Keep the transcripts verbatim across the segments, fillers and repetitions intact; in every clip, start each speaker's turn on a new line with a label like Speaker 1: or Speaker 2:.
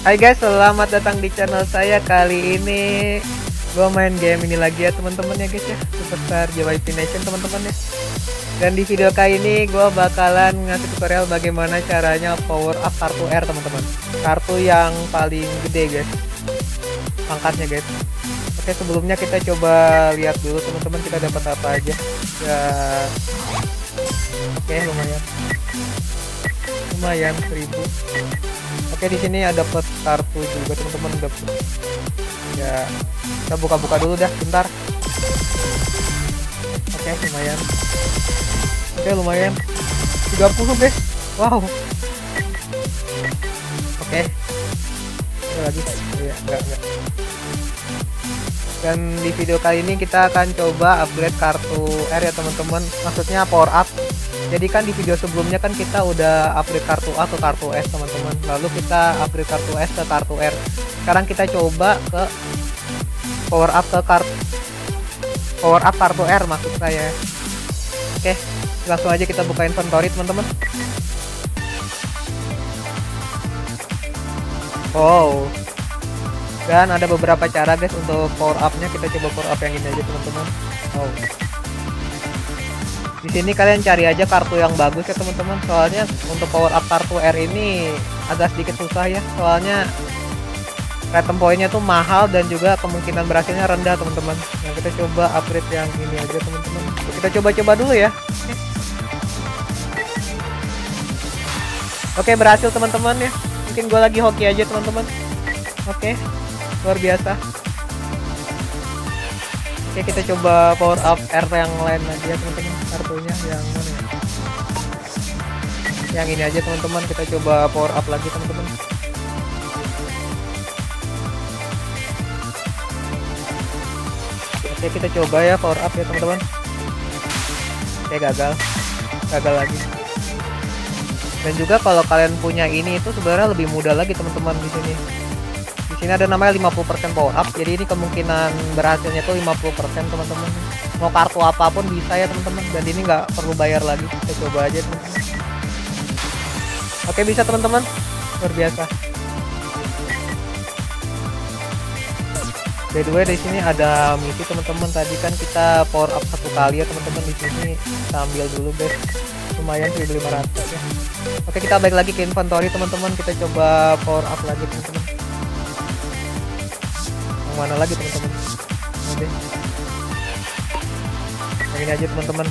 Speaker 1: Hai guys, selamat datang di channel saya. Kali ini gue main game ini lagi ya teman-teman ya guys ya, Superstar J Y P Nation teman-teman ya. Dan di video kali ini gue bakalan ngasih tutorial bagaimana caranya power up kartu R teman-teman. Kartu yang paling gede guys, pangkatnya guys. Oke, sebelumnya kita coba lihat dulu teman-teman kita dapat apa aja ya. Oke, lumayan lumayan seribu. Oke, di sini ada dapat kartu juga teman-teman, dapat ya. Kita buka-buka dulu dah bentar. Oke, lumayan. Oke, lumayan tiga puluh guys. Wow. Oke, ada lagi ya? Enggak, enggak. Dan di video kali ini kita akan coba upgrade kartu R ya teman-teman, maksudnya power up. Jadi kan di video sebelumnya kan kita udah upgrade kartu A ke kartu S teman-teman, lalu kita upgrade kartu S ke kartu R. Sekarang kita coba ke power up ke kartu power up kartu R maksud saya. Oke, langsung aja kita buka inventory teman-teman. Wow, dan ada beberapa cara guys untuk power up-nya. Kita coba power up yang ini aja teman-teman. Wow. Di sini kalian cari aja kartu yang bagus ya teman-teman. Soalnya untuk power up kartu R ini agak sedikit susah ya. Soalnya item poinnya tuh mahal dan juga kemungkinan berhasilnya rendah teman-teman. Nah, kita coba upgrade yang ini aja teman-teman. Kita coba-coba dulu ya. Oke, berhasil teman-teman ya. Mungkin gue lagi hoki aja teman-teman. Oke, luar biasa. Oke, kita coba power up R yang lain aja teman-teman. Kartunya yang mana ya? Yang ini aja teman-teman. Kita coba power up lagi teman-teman. Oke, kita coba ya power up ya teman-teman. Oke, gagal. Gagal lagi. Dan juga kalau kalian punya ini itu sebenarnya lebih mudah lagi teman-teman di sini. Di sini ada namanya lima puluh persen power up. Jadi ini kemungkinan berhasilnya tuh lima puluh persen teman-teman. Mau kartu apapun bisa ya teman-teman. Dan ini nggak perlu bayar lagi. Kita coba aja teman-teman. Oke, bisa teman-teman. Luar biasa. By the way, di sini ada misi teman-teman. Tadi kan kita power up satu kali ya teman-teman. Di sini kita ambil dulu guys. Lumayan seribu lima ratus ya. Oke, kita balik lagi ke inventory teman-teman. Kita coba power up lagi teman-teman. Yang mana lagi teman-teman? Oke, yang ini aja teman-teman.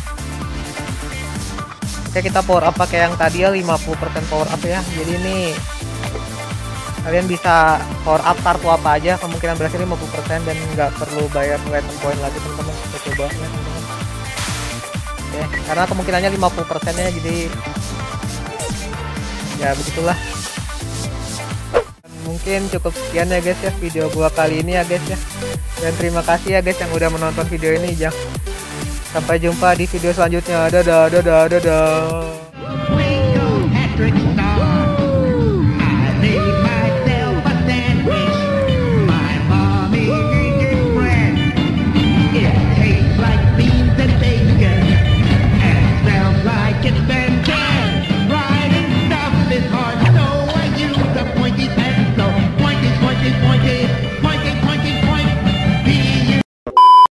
Speaker 1: Oke, kita power up pakai yang tadi ya, lima puluh persen power up ya. Jadi ini kalian bisa power up kartu apa aja, kemungkinan berhasil lima puluh persen dan nggak perlu bayar item point lagi teman-teman. Kita coba ya teman-teman. Oke, karena kemungkinannya lima puluh persen ya, jadi ya begitulah. Mungkin cukup sekian ya guys ya video gua kali ini ya guys ya. Dan terima kasih ya guys yang udah menonton video ini. Jangan sampai jumpa di video selanjutnya. Dadah dadah dadah.